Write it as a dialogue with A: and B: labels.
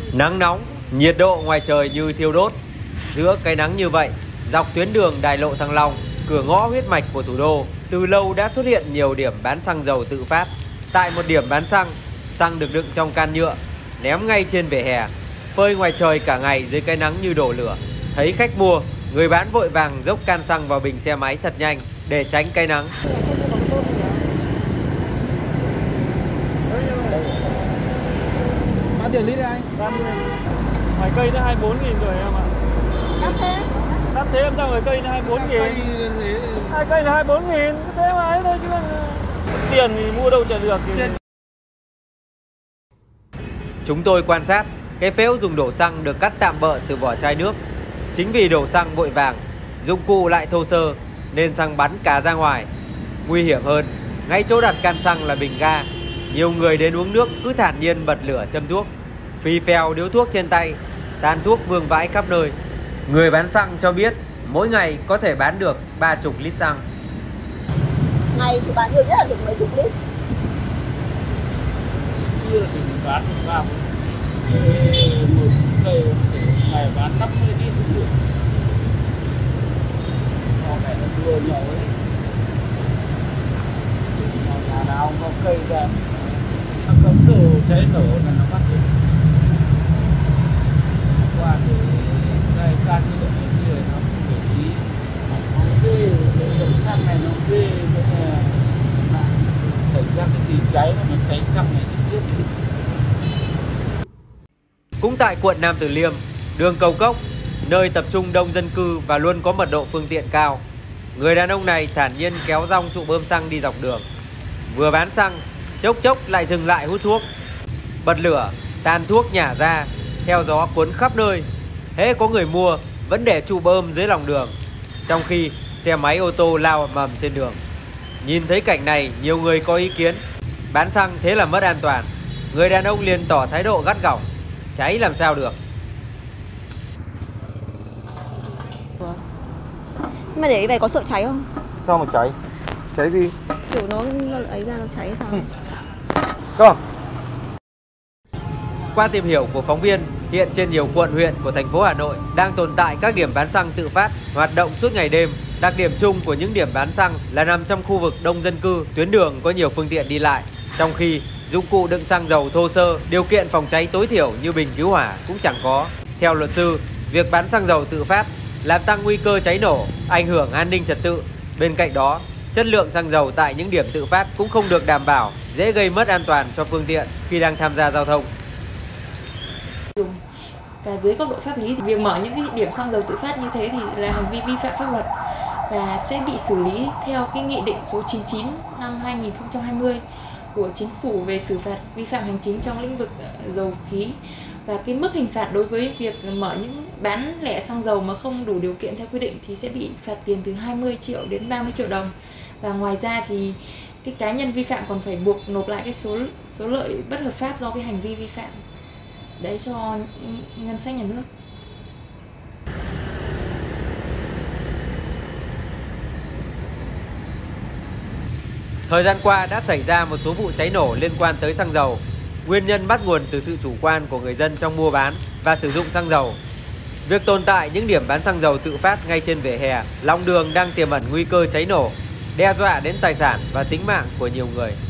A: Nắng nóng, nhiệt độ ngoài trời như thiêu đốt. Giữa cái nắng như vậy, dọc tuyến đường Đại lộ Thăng Long, cửa ngõ huyết mạch của thủ đô, từ lâu đã xuất hiện nhiều điểm bán xăng dầu tự phát. Tại một điểm bán xăng được đựng trong can nhựa, ném ngay trên vỉa hè, phơi ngoài trời cả ngày dưới cái nắng như đổ lửa. Thấy khách mua, người bán vội vàng dốc can xăng vào bình xe máy thật nhanh để tránh cái nắng.
B: Bao tiền lít đấy anh?
C: 30. Ngoài cây nó 24.000 rồi em ạ.
D: Đắt thế?
C: Đắt thế em sao ngoài cây nó 24.000? Hai cây là 24.000, thế mà ấy thôi chứ còn tiền thì mua đâu trả được.
A: Chúng tôi quan sát, cái phễu dùng đổ xăng được cắt tạm bợ từ vỏ chai nước. Chính vì đổ xăng vội vàng, dụng cụ lại thô sơ nên xăng bắn cả ra ngoài. Nguy hiểm hơn, ngay chỗ đặt can xăng là bình ga. Nhiều người đến uống nước cứ thản nhiên bật lửa châm thuốc, phi phèo điếu thuốc trên tay, tàn thuốc vương vãi khắp nơi. Người bán xăng cho biết mỗi ngày có thể bán được 30 lít xăng.
D: Ngày chủ bán nhiều nhất là được mấy chục lít.
C: Chưa thì bán vào một ngày bán 50 lít cũng được. Con này nó vừa nhỏ ấy. Nhà nào có cây ra nó cấm đồ cháy nổ là nó bắt được. Qua thì đây can nhựa này kia nó không để ý. Cái đống xăng này nó ghê, thành ra cái gì cháy nó cháy xăng này tiếp.
A: Cũng tại quận Nam Từ Liêm, đường Cầu Cốc, nơi tập trung đông dân cư và luôn có mật độ phương tiện cao, người đàn ông này thản nhiên kéo rong trụ bơm xăng đi dọc đường. Vừa bán xăng, chốc lại dừng lại hút thuốc. Bật lửa, tàn thuốc nhả ra, theo gió cuốn khắp nơi. Hễ có người mua, vẫn để trụ bơm dưới lòng đường, trong khi xe máy ô tô lao mầm trên đường. Nhìn thấy cảnh này, nhiều người có ý kiến, bán xăng thế là mất an toàn. Người đàn ông liền tỏ thái độ gắt gỏng, cháy làm sao được.
D: Mà để cái này có sợ cháy không?
B: Sao mà cháy? Cháy gì?
D: Kiểu nó ấy ra nó cháy sao?
B: Không.
A: Qua tìm hiểu của phóng viên, hiện trên nhiều quận huyện của thành phố Hà Nội đang tồn tại các điểm bán xăng tự phát hoạt động suốt ngày đêm. Đặc điểm chung của những điểm bán xăng là nằm trong khu vực đông dân cư, tuyến đường có nhiều phương tiện đi lại. Trong khi dụng cụ đựng xăng dầu thô sơ, điều kiện phòng cháy tối thiểu như bình cứu hỏa cũng chẳng có. Theo luật sư, việc bán xăng dầu tự phát làm tăng nguy cơ cháy nổ, ảnh hưởng an ninh trật tự. Bên cạnh đó, chất lượng xăng dầu tại những điểm tự phát cũng không được đảm bảo, dễ gây mất an toàn cho phương tiện khi đang tham gia giao thông.
E: Và dưới góc độ pháp lý thì việc mở những cái điểm xăng dầu tự phát như thế thì là hành vi vi phạm pháp luật và sẽ bị xử lý theo cái nghị định số 99 năm 2020 của Chính phủ về xử phạt vi phạm hành chính trong lĩnh vực dầu khí. Và cái mức hình phạt đối với việc mở những bán lẻ xăng dầu mà không đủ điều kiện theo quy định thì sẽ bị phạt tiền từ 20 triệu đến 30 triệu đồng. Và ngoài ra thì cái cá nhân vi phạm còn phải buộc nộp lại cái số lợi bất hợp pháp do cái hành vi vi phạm đấy cho ngân sách nhà nước.
A: Thời gian qua đã xảy ra một số vụ cháy nổ liên quan tới xăng dầu. Nguyên nhân bắt nguồn từ sự chủ quan của người dân trong mua bán và sử dụng xăng dầu. Việc tồn tại những điểm bán xăng dầu tự phát ngay trên vỉa hè, lòng đường đang tiềm ẩn nguy cơ cháy nổ, đe dọa đến tài sản và tính mạng của nhiều người.